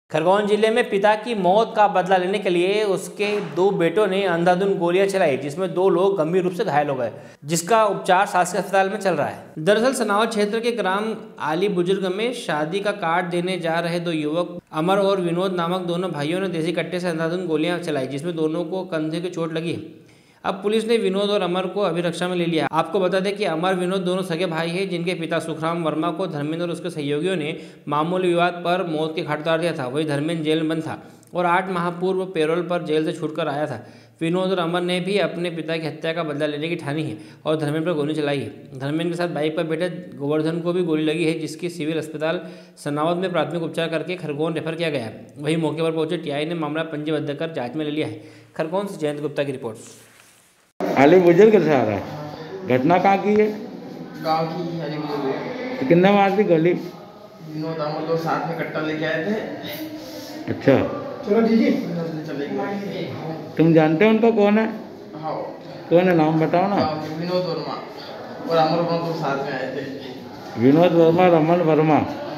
खरगोन जिले में पिता की मौत का बदला लेने के लिए उसके दो बेटों ने अंधाधुंध गोलियां चलाई, जिसमें 2 लोग गंभीर रूप से घायल हो गए, जिसका उपचार शासकीय अस्पताल में चल रहा है। दरअसल सनावल क्षेत्र के ग्राम आली बुजुर्ग में शादी का कार्ड देने जा रहे 2 युवक अमर और विनोद नामक दोनों भाइयों ने देसी कट्टे से अंधाधुंध गोलियां चलाई, जिसमें दोनों को कंधे की चोट लगी। अब पुलिस ने विनोद और अमर को अभिरक्षा में ले लिया। आपको बता दें कि अमर विनोद दोनों सगे भाई हैं, जिनके पिता सुखराम वर्मा को धर्मेंद्र और उसके सहयोगियों ने मामूली विवाद पर मौत के घाट उतार दिया था। वही धर्मेंद्र जेल में बंद था और 8 माह पूर्व पैरोल पर जेल से छूटकर आया था। विनोद और अमर ने भी अपने पिता की हत्या का बदला लेने की ठानी है और धर्मेंद्र पर गोली चलाई है। धर्मेंद्र के साथ बाइक पर बैठे गोवर्धन को भी गोली लगी है, जिसकी सिविल अस्पताल सनावद में प्राथमिक उपचार करके खरगोन रेफर किया गया है। वहीं मौके पर पहुंचे टीआई ने मामला पंजीबद्ध कर जांच में ले लिया है। खरगोन से जयंत गुप्ता की रिपोर्ट। आली बुजुर्ग से आ रहा है। घटना कहाँ की है? गांव की आली बुजुर्ग। तो कितने मार दी गोली? विनोद अमर लोग साथ में कट्टा लेके आए थे। अच्छा, चलो जी चले गए। तुम जानते हो उनको कौन है? हाँ। कौन है, नाम बताओ ना। विनोद वर्मा और अमर वर्मा लोग साथ में आए थे। विनोद वर्मा और अमर वर्मा।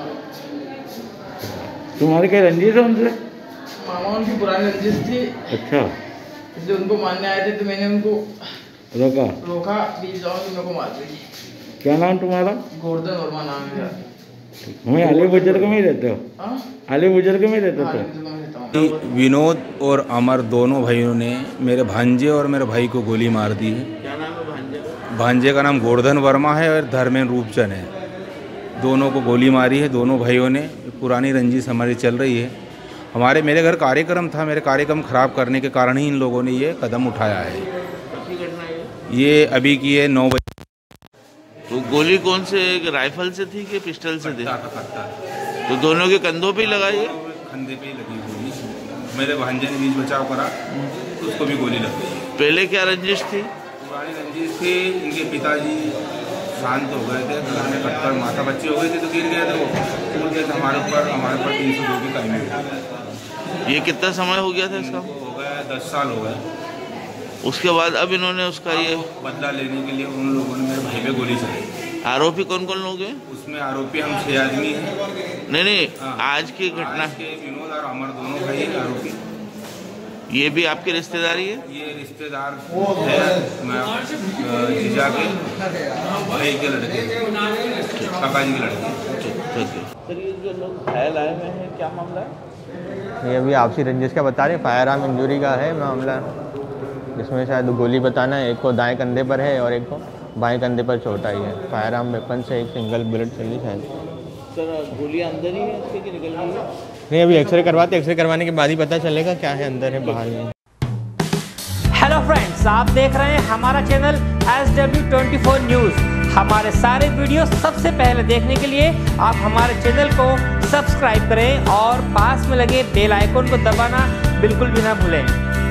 तुम्हारी क्या रंजिश है उनसे? मामा उनकी पुरानी रंजिश थी। अच्छा, इसलिए उनको मारने आए थे तो मैंने उनको रोका बीच जाओ तो मेरे को मार दी। क्या नाम तुम्हारा? गोवर्धन वर्मा नाम है। हमें आली बुजुर्ग में ही रहते हो? आली बुजुर्ग में रहते थे। विनोद और अमर दोनों भाइयों ने मेरे भांजे और मेरे भाई को गोली मार दी है। क्या नाम है भांजे? भांजे का नाम गोवर्धन वर्मा है और धर्मेंद्र रूपचंद है। दोनों को गोली मारी है दोनों भाइयों ने। पुरानी रंजिश हमारी चल रही है। मेरे घर कार्यक्रम था, मेरे कार्यक्रम खराब करने के कारण ही इन लोगों ने ये कदम उठाया है। ये अभी की है 9 बजे। तो गोली कौन से, राइफल से थी कि पिस्टल से थी? तो दोनों के कंधों पे ही लगाई है? कंधे पे ही लगी गोली। मेरे भांजे ने बीच बचाव करा, उसको भी गोली लग गई। पहले क्या रंजिश थी? पुरानी रंजिश थी। इनके पिताजी शांत हो गए थे, घर में कटकर माता बच्चे हो गए थे तो गिर गए थे, वो टूट गए थे हमारे ऊपर 302 की टाइमिंग। ये कितना समय हो गया था इसका? हो गया 10 साल हो गए। उसके बाद अब इन्होंने उसका ये बदला लेने के लिए उन लोगों ने मेरे भाई पे गोली चलाई। आरोपी कौन कौन लोग हैं उसमें? आरोपी हम 6 आदमी हैं। नहीं आज की घटना के विनोद और अमर दोनों भाई हैं आरोपी। ये भी आपकी रिश्तेदारी है? ये रिश्तेदार है जीजा के भाई के लड़के, काका जी के लड़के। सर ये जो लोग घायल आए हुए हैं क्या मामला है? ये अभी आपसी रंजिश का बता रहे, फायर आर्म इंजरी का है मामला, जिसमें शायद गोली बताना है। एक को दाएं कंधे पर है और एक को बाएं कंधे पर चोट आई है। फायर आर्म वेपन से एक सिंगल बुलेट चली शायद। सर गोलियां अंदर ही है इसके कि निकल गई है? नहीं, अभी एक्सरे करवाते, एक्सरे करवाने के बाद ही पता चलेगा क्या है अंदर है बाहर है। हेलो फ्रेंड्स, आप देख रहे हैं हमारा चैनल SW24 न्यूज़। हमारे सारे वीडियो सबसे पहले देखने के लिए आप हमारे चैनल को सब्सक्राइब करें और पास में लगे बेल आइकन को दबाना बिल्कुल भी ना भूलें।